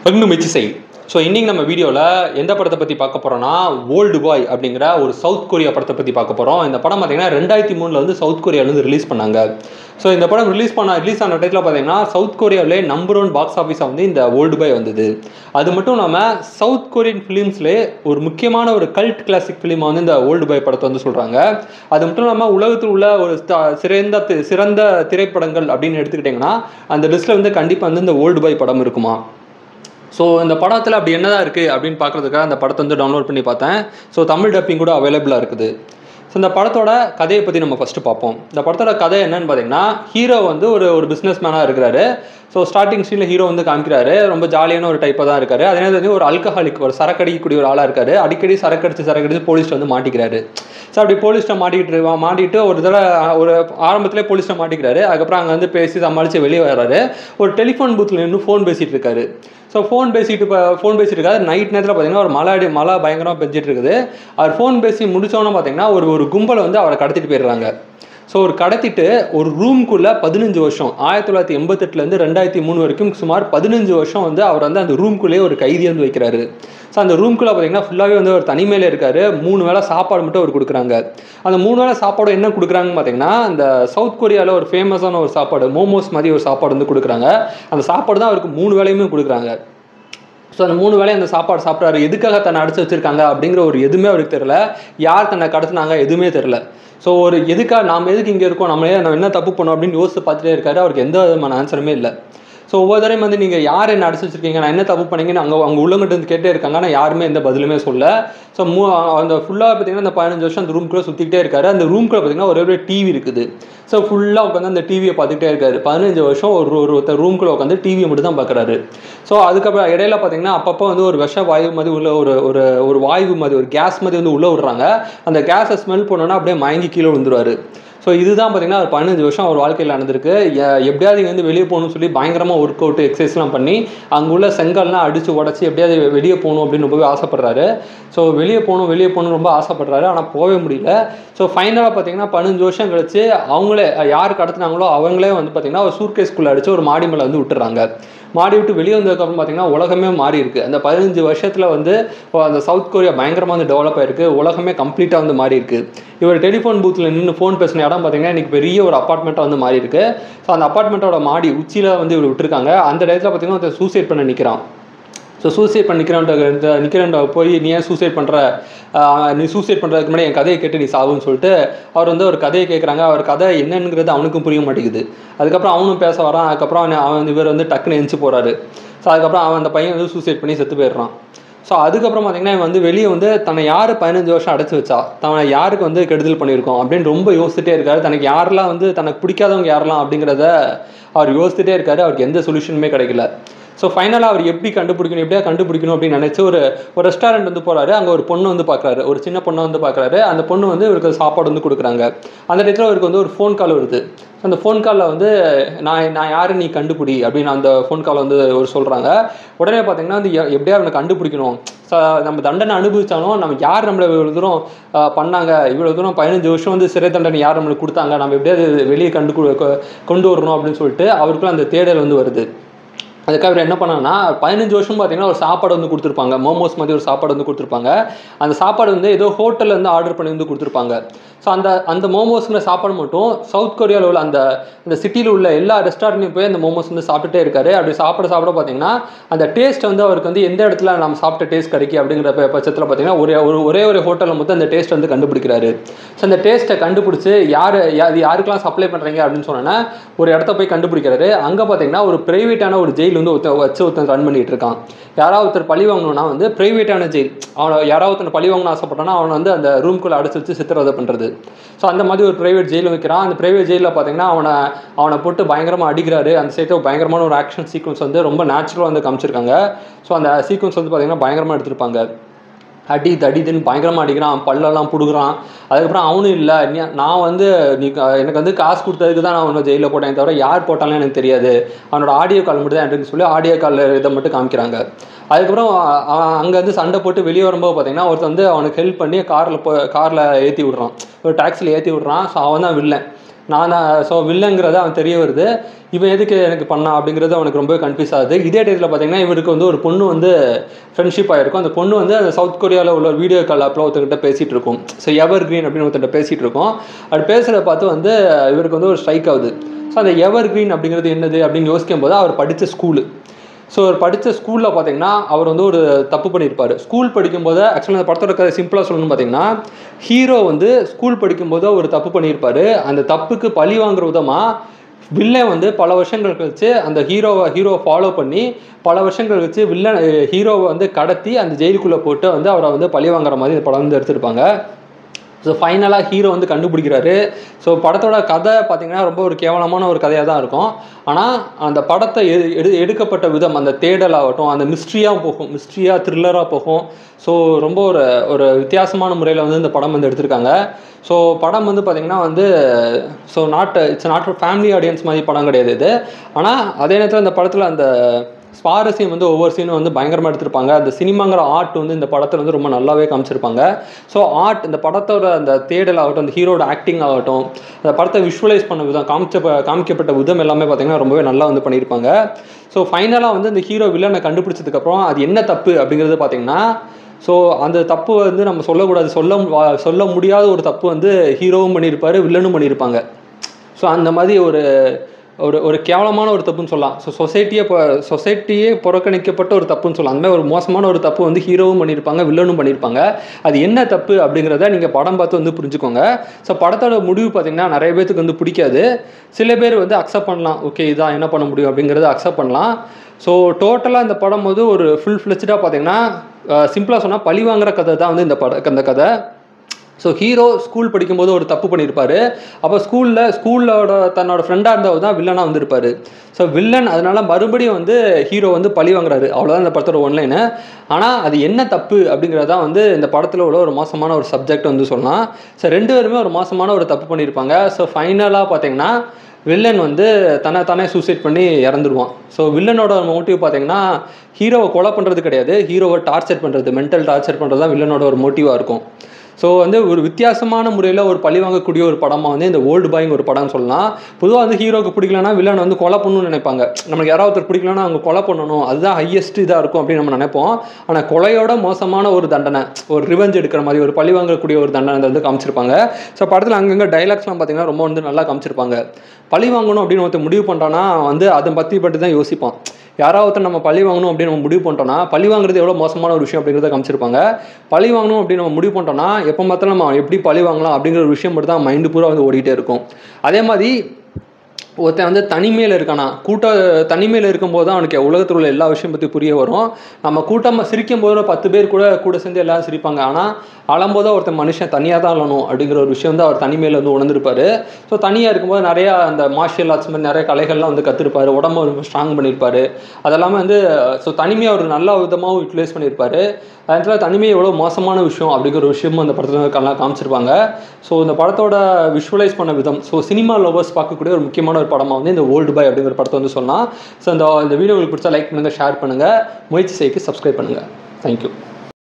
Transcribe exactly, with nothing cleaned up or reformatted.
Welcome to மிச்சி செய். So இன்றைக்கி நம்ம வீடியோவில் எந்த படத்தை பற்றி பார்க்க போகிறோன்னா, ஓல்டு பாய் அப்படிங்கிற ஒரு சவுத் கொரியா படத்தை பற்றி பார்க்க போகிறோம். இந்த படம் பார்த்திங்கன்னா ரெண்டாயிரத்தி மூணில் வந்து சவுத் கொரியாவிலேருந்து ரிலீஸ் பண்ணாங்க. ஸோ இந்த படம் ரிலீஸ் பண்ண ரிலீஸ் ஆன டைத்தில் பார்த்திங்கன்னா சவுத் கொரியாவிலே நம்பர் ஒன் பாக்ஸ் ஆஃபீஸாக வந்து இந்த ஓல்டு பாய் வந்தது. அது மட்டும் இல்லாமல் சவுத் கொரியன் ஃபிலிம்ஸ்லேயே ஒரு முக்கியமான ஒரு கல்ட் கிளாசிக் ஃபிலிமாக வந்து இந்த ஓல்டு பாய் படத்தை வந்து சொல்கிறாங்க. அது மட்டும் இல்லாமல் உலகத்தில் உள்ள ஒரு சிறந்த சிறந்த திரைப்படங்கள் அப்படின்னு எடுத்துக்கிட்டிங்கன்னா அந்த லிஸ்ட்டில் வந்து கண்டிப்பாக வந்து இந்த ஓல்டு பாய் படம் இருக்குமா. ஸோ இந்த படத்தில் அப்படி என்னதான் இருக்குது அப்படின்னு பார்க்குறதுக்காக அந்த படத்தை வந்து டவுன்லோட் பண்ணி பார்த்தேன். ஸோ தமிழ் டப்பிங் கூட அவைலபிளாக இருக்குது. ஸோ இந்த படத்தோட கதையை பற்றி நம்ம ஃபஸ்ட்டு பார்ப்போம். இந்த படத்தோட கதை என்னன்னு பார்த்தீங்கன்னா, ஹீரோ வந்து ஒரு ஒரு பிஸ்னஸ் மேனாக இருக்கிறாரு. ஸோ ஸ்டார்டிங் சீனில் ஹீரோ வந்து காமிக்கிறாரு, ரொம்ப ஜாலியான ஒரு டைப்பாக தான் இருக்காரு. அதே நேரத்தில் ஒரு அல்கஹாலிக், ஒரு சரக்கடிக்கக்கூடிய ஒரு ஆளாக இருக்காரு. அடிக்கடி சரக்கடிச்சு சரக்கடிச்சு போலீஸ்ட்டு வந்து மாட்டிக்கிறாரு. ஸோ அப்படி போலீஸ்ட்டை மாட்டிக்கிட்டு மாட்டிட்டு ஒரு தடவை ஒரு ஆரம்பத்திலே போலீஸ்ட்டை மாட்டிக்கிறாரு. அதுக்கப்புறம் அங்கே வந்து பேசி சமாளித்து வெளியே வர்றாரு. ஒரு டெலிஃபோன் பூத்தில் நின்று ஃபோன் பேசிகிட்டு இருக்காரு. ஸோ ஃபோன் பேசிட்டு இப்போ ஃபோன் பேசிட்டு இருக்காரு. நைட் நேரத்தில் பார்த்தீங்கன்னா ஒரு மழை அடி மழை பயங்கரமாக பெஞ்சிட்டு இருக்குது. அவர் ஃபோன் பேசி முடித்தோன்னே பார்த்தீங்கன்னா ஒரு ஒரு கும்பலை வந்து அவரை கடத்திட்டு போயிடுறாங்க. ஸோ ஒரு கடத்திட்டு ஒரு ரூம்குள்ளே பதினஞ்சு வருஷம் ஆயிரத்தி தொள்ளாயிரத்தி எண்பத்தெட்டுலேருந்து ரெண்டாயிரத்தி மூணு வரைக்கும் சுமார் பதினஞ்சு வருஷம் வந்து அவர் வந்து அந்த ரூம்குள்ளேயே ஒரு கைதி வந்து வைக்கிறாரு. ஸோ அந்த ரூம்குள்ளே பார்த்தீங்கன்னா ஃபுல்லாகவே வந்து ஒரு தனிமையில் இருக்கார். மூணு வேளை சாப்பாடு மட்டும் அவர் கொடுக்குறாங்க. அந்த மூணு வேளை சாப்பாடு என்ன கொடுக்குறாங்கன்னு பார்த்தீங்கன்னா, அந்த சவுத் கொரியாவில் ஒரு ஃபேமஸான ஒரு சாப்பாடு, மோமோஸ் மாதிரி ஒரு சாப்பாடு வந்து கொடுக்குறாங்க. அந்த சாப்பாடு தான் அவருக்கு மூணு வேளையுமே கொடுக்குறாங்க. ஸோ அந்த மூணு வேலையும் அந்த சாப்பாடு சாப்பிட்றாரு. எதுக்காக தன்னை அடிச்சு வச்சிருக்காங்க அப்படிங்கிற ஒரு எதுவுமே அவருக்கு தெரில. யார் தன்னை கடத்தினாங்க எதுவுமே தெரில. ஸோ ஒரு எதுக்காக நாம் எதுக்கு இங்கே இருக்கோம், நம்மளே நம்ம என்ன தப்பு பண்ணோம் அப்படின்னு யோசிச்சு பார்த்துட்டே இருக்காரு. அவருக்கு எந்த விதமான ஆன்சருமே இல்லை. ஸோ ஒவ்வொரு தடையும் வந்து நீங்கள் யார் என்ன அடிச்சு வச்சிருக்கீங்க, நான் என்ன தப்பு பண்ணீங்கன்னு அங்கே அவங்க உள்ளவங்கிட்ட வந்து கேட்டே இருக்காங்க. ஆனால் யாருமே எந்த பதிலுமே சொல்ல. ஸோ மூ அந்த ஃபுல்லாக பார்த்தீங்கன்னா அந்த பதினஞ்சு வருஷம் அந்த ரூம்குள்ளே சுற்றிக்கிட்டே இருக்காரு. அந்த ரூம்குள்ளே பார்த்தீங்கன்னா ஒரே ஒரு டிவி இருக்குது. ஸோ ஃபுல்லாக உட்காந்து அந்த டிவியை பார்த்துக்கிட்டே இருக்காரு. பதினஞ்சு வருஷம் ஒரு ஒருத்தர் ரூம்குள்ளே உட்காந்து டிவியை மட்டும் தான் பார்க்குறாரு. ஸோ அதுக்கப்புறம் இடையில பார்த்தீங்கன்னா அப்பப்போ வந்து ஒரு விஷ வாயு மாதிரி உள்ள ஒரு ஒரு ஒரு வாயு மாதிரி ஒரு கேஸ் மாதிரி வந்து உள்ளே விடுறாங்க. அந்த கேஸை ஸ்மெல் பண்ணோன்னா அப்படியே மயங்கி கீழே விழுந்துருவார். ஸோ இதுதான் பார்த்தீங்கன்னா ஒரு பதினஞ்சு வருஷம் அவர் வாழ்க்கையில் நடந்திருக்கு. எப்படியாவது இங்கே வந்து வெளியே போகணும்னு சொல்லி பயங்கரமாக ஒர்க் அவுட் எக்ஸசைஸ்லாம் பண்ணி அங்கே உள்ள செங்கல்லாம் அடித்து உடச்சி எப்படியாவது வெளியே போகணும் அப்படின்னு ரொம்பவே ஆசைப்படுறாரு. ஸோ வெளியே போகணும் வெளியே போகணும்னு ரொம்ப ஆசைப்படுறாரு. ஆனால் போகவே முடியல. ஸோ ஃபைனலாக பார்த்தீங்கன்னா பதினஞ்சு வருஷம் கழிச்சு அவங்களே யார் கடத்தினாங்களோ அவங்களே வந்து பார்த்தீங்கன்னா ஒரு சூட்கேஸ்குள்ளே அடித்து ஒரு மாடி மேலே வந்து விட்டுறாங்க. மாடி விட்டு வெளியே வந்ததுக்கப்புறம் பார்த்தீங்கன்னா உலகமே மாறி இருக்குது. அந்த பதினஞ்சு வருஷத்தில் வந்து அந்த சவுத் கொரியா பயங்கரமாக வந்து டெவலப் ஆகிருக்கு. உலகமே கம்ப்ளீட்டாக வந்து மாறி இருக்குது. இவர் டெலிஃபோன் பூத்தில் நின்று ஃபோன் பேசின இடம் பார்த்தீங்கன்னா இன்றைக்கி பெரிய ஒரு அப்பார்ட்மெண்ட்டாக வந்து மாறி இருக்குது. ஸோ அந்த அப்பார்ட்மெண்ட்டோட மாடி உச்சியில் வந்து இவர் விட்டுருக்காங்க. அந்த இடத்துல பார்த்தீங்கன்னா ஒருத்தர் சூசைட் பண்ண நிற்கிறான். ஸோ சூசைட் பண்ண நிற்கிறவன்ட்ட நிற்கிறவன்ட்ட போய் நீ ஏன் சூசைட் பண்ணுற, நீ சூசைட் பண்ணுறதுக்கு முன்னாடி என் கதையை கேட்டு நீ சாவுன்னு சொல்லிட்டு அவர் வந்து ஒரு கதையை கேட்குறாங்க. அவர் கதை என்னங்கிறது அவனுக்கும் புரிய மாட்டேங்குது. அதுக்கப்புறம் அவனும் பேச வரான். அதுக்கப்புறம் அவன் அவன் இவர் வந்து டக்குன்னு எந்திச்சு போகிறாரு. ஸோ அதுக்கப்புறம் அவன் அந்த பையன் வந்து சூசைட் பண்ணி செத்து போயிடுறான். ஸோ அதுக்கப்புறம் பார்த்திங்கன்னா இவன் வந்து வெளியே வந்து தன்னை யார் பதினஞ்சு வருஷம் அடைச்சி வச்சா, தன்னை யாருக்கு வந்து கெடுதல் பண்ணியிருக்கோம் அப்படின்னு ரொம்ப யோசிச்சுட்டே இருக்காரு. தனக்கு யாரெல்லாம் வந்து தனக்கு பிடிக்காதவங்க யாரெல்லாம் அப்படிங்கிறத அவர் யோசிச்சுட்டே இருக்காரு. அவருக்கு எந்த சொல்யூஷனுமே கிடைக்கல. ஸோ ஃபைனலாக அவர் எப்படி கண்டுபிடிக்கணும், எப்படியா கண்டுபிடிக்கணும் அப்படின்னு நினச்சி ஒரு ஒரு ரெஸ்டாரண்ட் வந்து போகிறாரு. அங்கே ஒரு பொண்ணு வந்து பார்க்குறாரு, ஒரு சின்ன பொண்ணை வந்து பார்க்குறாரு. அந்த பொண்ணு வந்து இவருக்கு சாப்பாடு வந்து கொடுக்குறாங்க. அந்த இடத்துல அவருக்கு வந்து ஒரு ஃபோன் கால் வருது. அந்த ஃபோன் காலில் வந்து நான் நான் யார் நீ கண்டுபிடி அப்படின்னு அந்த ஃபோன் காலை வந்து ஒரு சொல்கிறாங்க. உடனே பார்த்தீங்கன்னா வந்து எப்படியா அவனை கண்டுபிடிக்கணும், ஸோ நம்ம தண்டனை அனுபவிச்சாலும் நம்ம யார் நம்மளை இவ்வளோ தூரம் பண்ணாங்க, இவ்வளோ தூரம் பதினஞ்சு வருஷம் வந்து சிறை தண்டனை யார் நம்மளுக்கு கொடுத்தாங்க, நம்ம எப்படியாவது வெளியே கண்டு கொண்டு வரணும் அப்படின்னு சொல்லிட்டு அவருக்குள்ள அந்த தேடல் வந்து வருது. அதுக்காக அவர் என்ன பண்ணாங்கன்னா பதினஞ்சு வருஷம் பார்த்தீங்கன்னா ஒரு சாப்பாடு வந்து கொடுத்துருப்பாங்க. மோமோஸ் மாதிரி ஒரு சாப்பாடு வந்து கொடுத்துருப்பாங்க. அந்த சாப்பாடு வந்து ஏதோ ஹோட்டலில் வந்து ஆர்டர் பண்ணி வந்து கொடுத்துருப்பாங்க. ஸோ அந்த அந்த மோமோஸுங்கிற சாப்பாடு மட்டும் சவுத் கொரியாவில் உள்ள அந்த அந்த சிட்டியில் உள்ள எல்லா ரெஸ்டாரண்ட்லையும் போய் அந்த மோமோஸ் வந்து சாப்பிட்டுட்டே இருக்காரு. அப்படி சாப்பிட சாப்பிட பார்த்தீங்கன்னா அந்த டேஸ்ட் வந்து அவருக்கு வந்து எந்த இடத்துல நம்ம சாப்பிட்ட டேஸ்ட் கிடைக்கும் அப்படிங்கிற பட்சத்தில் பார்த்தீங்கன்னா ஒரே ஒரு ஒரே ஒரு ஹோட்டலில் மொத்தம் அந்த டேஸ்ட் வந்து கண்டுபிடிக்கிறாரு. ஸோ அந்த டேஸ்ட்டை கண்டுபிடிச்சி யார் அது யாருக்கெல்லாம் சப்ளை பண்ணுறீங்க அப்படின்னு சொன்னோன்னா ஒரு இடத்த போய் கண்டுபிடிக்கிறாரு. அங்கே பார்த்தீங்கன்னா ஒரு ப்ரைவேட்டான ஒரு ஜெயில் வந்து ஒருத்த வச்சு ஒருத்தன் ரன் பண்ணிகிட்டு இருக்கான். யாராவது ஒருத்தர் பழி வாங்கணும்னா வந்து ப்ரைவேட்டான ஜெயில், அவனை யாராவது ஒருத்தர் பழி வாங்கணும்னு ஆசைப்பட்டானா அவனை வந்து அந்த ரூம்குள்ளே அடைச்சி வச்சு சித்திரவதை பண்ணுறது. ஸோ அந்த மாதிரி ஒரு ப்ரைவேட் ஜெயில் வைக்கிறான். அந்த ப்ரைவேட் ஜெயிலில் பார்த்தீங்கன்னா அவனை அவனை போட்டு பயங்கரமாக அடிக்கிறாரு. அந்த சைட்டை பயங்கரமான ஒரு ஆக்ஷன் சீக்வன்ஸ் வந்து ரொம்ப நேச்சுரலாக வந்து காமிச்சிருக்காங்க. ஸோ அந்த சீக்வன்ஸ் வந்து பார்த்தீங்கன்னா பயங்கரமாக எடுத்திருப்பாங்க. அடி தடிதுன்னு பயங்கரமாக அடிக்கிறான், பல்லெல்லாம் பிடுங்குறான். அதுக்கப்புறம் அவனும் இல்லை, நான் வந்து நீ எனக்கு வந்து காசு கொடுத்ததுக்கு தான் நான் அவனை ஜெயிலில் போட்டேன் தவிர யார் போட்டாலும் எனக்கு தெரியாது, அவனோட ஆடியோ கால் மட்டும் தான் எனக்கு சொல்லி ஆடியோ காலில் இதை மட்டும் காமிக்கிறாங்க. அதுக்கப்புறம் அங்கேருந்து சண்டை போட்டு வெளியே வரும்போது பார்த்தீங்கன்னா ஒருத்தர் வந்து அவனுக்கு ஹெல்ப் பண்ணி காரில் போ காரில் ஏற்றி விட்றான், ஒரு டாக்ஸியில் ஏற்றி விட்றான். ஸோ அவன் தான் வில்லன். நான் ஸோ வில்லங்கிறது அவன் தெரிய வருது, இவன் எதுக்கு எனக்கு பண்ணா அப்படிங்கிறது அவனுக்கு ரொம்ப கன்ஃபியூஸ் ஆகுது. இதே டேட்டில் பார்த்தீங்கன்னா இவருக்கு வந்து ஒரு பொண்ணு வந்து ஃப்ரெண்ட்ஷிப் ஆகிருக்கும். அந்த பொண்ணு வந்து அந்த சவுத் கொரியாவில் உள்ள வீடியோ கால் ஆப்பில் ஒருத்தர்கிட்ட பேசிகிட்டு இருக்கும். ஸோ எவர் கிரீன் அப்படின்னு ஒருத்தர்கிட்ட பேசிகிட்டு இருக்கோம். அது பேசுகிறத பார்த்து வந்து இவருக்கு வந்து ஒரு ஸ்ட்ரைக் ஆகுது. ஸோ அந்த எவர் கிரீன் அப்படிங்கிறது என்னது அப்படின்னு யோசிக்கும் போது அவர் படித்த ஸ்கூலு, ஸோ அவர் படித்த ஸ்கூலில் பார்த்தீங்கன்னா அவர் வந்து ஒரு தப்பு பண்ணியிருப்பார். ஸ்கூல் படிக்கும்போது ஆக்சுவலாக அந்த படத்தோட கதை சிம்பிளாக சொல்லணும்னு பார்த்தீங்கன்னா, ஹீரோ வந்து ஸ்கூல் படிக்கும்போது ஒரு தப்பு பண்ணியிருப்பார். அந்த தப்புக்கு பழி வாங்குற விதமாக வில்லன் வந்து பல வருஷங்கள் கழிச்சு அந்த ஹீரோவை ஹீரோவை ஃபாலோ பண்ணி பல வருஷங்கள் கழிச்சு வில்லன் ஹீரோவை வந்து கடத்தி அந்த ஜெயிலுக்குள்ளே போட்டு வந்து அவரை வந்து பழி வாங்குற மாதிரி இந்த படம் வந்து எடுத்திருப்பாங்க. ஸோ ஃபைனலாக ஹீரோ வந்து கண்டுபிடிக்கிறாரு. ஸோ படத்தோட கதை பார்த்திங்கன்னா ரொம்ப ஒரு கேவலமான ஒரு கதையாக தான் இருக்கும். ஆனால் அந்த படத்தை எடு எடு எடுக்கப்பட்ட விதம், அந்த தேடல் ஆகட்டும், அந்த மிஸ்ட்ரியாக போகும், மிஸ்ட்ரியாக த்ரில்லராக போகும். ஸோ ரொம்ப ஒரு ஒரு வித்தியாசமான முறையில் வந்து இந்த படம் வந்து எடுத்திருக்காங்க. ஸோ படம் வந்து பார்த்திங்கன்னா வந்து so not it's not family audience மாதிரி படம் கிடையாது இது. ஆனால் அதே நேரத்தில் இந்த படத்தில் அந்த ஸ்வாரஸ்யம் வந்து ஒவ்வொரு சீனும் வந்து பயங்கரமாக எடுத்திருப்பாங்க. அந்த சினிமாங்கிற ஆர்ட் வந்து இந்த படத்தில் வந்து ரொம்ப நல்லாவே காமிச்சிருப்பாங்க. ஸோ ஆர்ட் இந்த படத்தோட அந்த தேடல் ஆகட்டும், அந்த ஹீரோட ஆக்டிங் ஆகட்டும், அந்த படத்தை விஷுவலைஸ் பண்ண விதம், காமிச்ச காமிக்கப்பட்ட விதம் எல்லாமே பார்த்திங்கன்னா ரொம்பவே நல்லா வந்து பண்ணியிருப்பாங்க. ஸோ ஃபைனலாக வந்து இந்த ஹீரோ வில்லனை கண்டுபிடிச்சதுக்கப்புறம் அது என்ன தப்பு அப்படிங்கிறது பார்த்திங்கன்னா, ஸோ அந்த தப்பு வந்து நம்ம சொல்லக்கூடாது, சொல்ல சொல்ல முடியாத ஒரு தப்பு வந்து ஹீரோவும் பண்ணியிருப்பார், வில்லனும் பண்ணியிருப்பாங்க. ஸோ அந்த மாதிரி ஒரு ஒரு ஒரு கேவலமான ஒரு தப்புன்னு சொல்லலாம். ஸோ சொசைட்டியே இப்போ சொசைட்டியே புறக்கணிக்கப்பட்ட ஒரு தப்புன்னு சொல்லலாம். அந்த மாதிரி ஒரு மோசமான ஒரு தப்பு வந்து ஹீரோவும் பண்ணியிருப்பாங்க, வில்லனும் பண்ணியிருப்பாங்க. அது என்ன தப்பு அப்படிங்கிறத நீங்கள் படம் பார்த்து வந்து புரிஞ்சுக்கோங்க. ஸோ படத்தோட முடிவு பார்த்திங்கன்னா நிறைய பேருக்கு வந்து பிடிக்காது. சில பேர் வந்து அக்செப்ட் பண்ணலாம், ஓகே இதான் என்ன பண்ண முடியும் அப்படிங்கிறத அக்செப்ட் பண்ணலாம். ஸோ டோட்டலாக இந்த படம் வந்து ஒரு ஃபுல் ஃப்ளெஜ்டாக பார்த்திங்கன்னா சிம்பிளாக சொன்னால் பழி வாங்குற கதை தான் வந்து இந்த பட அந்த கதை. ஸோ ஹீரோ ஸ்கூல் படிக்கும்போது ஒரு தப்பு பண்ணியிருப்பார். அப்போ ஸ்கூலில் ஸ்கூலோட தன்னோட ஃப்ரெண்டாக இருந்தவர் தான் வில்லனாக வந்திருப்பார். ஸோ வில்லன் அதனால் மறுபடியும் வந்து ஹீரோ வந்து பழி வாங்குறாரு. அவ்வளோதான் இந்த படத்தோட ஒன்லைனு. ஆனால் அது என்ன தப்பு அப்படிங்கிறதான் வந்து இந்த படத்தில் உள்ள ஒரு மோசமான ஒரு சப்ஜெக்ட் வந்து சொல்லலாம். ஸோ ரெண்டு பேருமே ஒரு மோசமான ஒரு தப்பு பண்ணியிருப்பாங்க. ஸோ ஃபைனலாக பார்த்தீங்கன்னா வில்லன் வந்து தன்னை தானே சூசைட் பண்ணி இறந்துருவான். ஸோ வில்லனோட மோட்டிவ் பார்த்தீங்கன்னா ஹீரோவை கொலை பண்ணுறது கிடையாது, ஹீரோவை டார்ச்சர் பண்ணுறது, மென்டல் டார்ச்சர் பண்ணுறது தான் வில்லனோட ஒரு மோட்டிவாக இருக்கும். ஸோ வந்து ஒரு வித்தியாசமான முறையில் ஒரு பழி வாங்கக்கூடிய ஒரு படமாக வந்து இந்த ஓல்டு பாய்ங்க ஒரு படம்னு சொல்லலாம். பொதுவாக வந்து ஹீரோக்கு பிடிக்கலன்னா வில்லன் வந்து கொலை பண்ணணும்னு நினைப்பாங்க. நமக்கு யாராவது ஒருத்தர் பிடிக்கலன்னா அவங்க கொலை பண்ணணும், அதுதான் ஹையஸ்ட் இதாக இருக்கும் அப்படின்னு நம்ம நினைப்போம். ஆனால் கொலையோட மோசமான ஒரு தண்டனை, ஒரு ரிவெஞ்ச் எடுக்கிற மாதிரி ஒரு பழி வாங்கக்கூடிய ஒரு தண்டனை வந்து காமிச்சிருப்பாங்க. ஸோ படத்தில் அங்கங்கே டைலாக்ஸ்லாம் பார்த்தீங்கன்னா ரொம்ப வந்து நல்லா காமிச்சிருப்பாங்க. பழி வாங்கணும் அப்படின்னு ஒருத்தர் முடிவு பண்ணுறான்னா வந்து அதை பற்றி பற்றி தான் யோசிப்பான். யாராவது நம்ம பழி வாங்கணும் அப்படின்னு நம்ம முடிவு பண்ணிட்டோம்னா பழி வாங்குறது எவ்வளோ மோசமான ஒரு விஷயம் அப்படிங்கிறத காமிச்சிருப்பாங்க. பழி வாங்கணும் அப்படின்னு நம்ம முடிவு பண்ணிட்டோம்னா எப்போ பார்த்தாலும் நம்ம எப்படி பழி வாங்கலாம் அப்படிங்கிற ஒரு விஷயம் மட்டும் தான் மைண்டு பூரா வந்து ஓடிட்டே இருக்கும். அதே மாதிரி ஒருத்தன் வந்து தனிமையில் இருக்கானா, கூட்ட தனிமையில் இருக்கும்போது தான் அவனுக்கு உலகத்தில் உள்ள எல்லா விஷயம் பற்றி புரிய வரும். நம்ம கூட்டமாக சிரிக்கும் போது பத்து பேர் கூட கூட சேர்ந்து எல்லாரும் சிரிப்பாங்க. ஆனால் அழும்போது ஒருத்தன் மனுஷன் தனியாக தான் அழணும் அப்படிங்கிற ஒரு விஷயம் வந்து அவர் தனிமையில் வந்து உணர்ந்திருப்பார். ஸோ தனியாக இருக்கும்போது நிறையா அந்த மார்ஷியல் ஆர்ட்ஸ் மாதிரி நிறைய கலைகள்லாம் வந்து கற்றுருப்பார், உடம்பு ரொம்ப ஸ்ட்ராங் பண்ணியிருப்பார். அதெல்லாமே வந்து ஸோ தனிமையை ஒரு நல்ல விதமாகவும் யூட்டிலைஸ் பண்ணியிருப்பார். அதில் தனிமை எவ்வளோ மோசமான விஷயம் அப்படிங்கிற ஒரு விஷயமும் அந்த படத்தில் நல்லா காமிச்சிருப்பாங்க. ஸோ இந்த படத்தோட விஷுவலைஸ் பண்ண விதம், ஸோ சினிமா லவர்ஸ் பார்க்கக்கூடிய ஒரு முக்கியமான ஒரு படமாக வந்து இந்த ஓல்டு பாய் அப்படிங்கிற படத்தை வந்து சொல்லலாம். ஸோ இந்த இந்த வீடியோ உங்களுக்கு பிடிச்சா லைக் பண்ணுங்கள், ஷேர் பண்ணுங்கள், முயற்சி செய்து சப்ஸ்கிரைப் பண்ணுங்கள். தேங்க்யூ.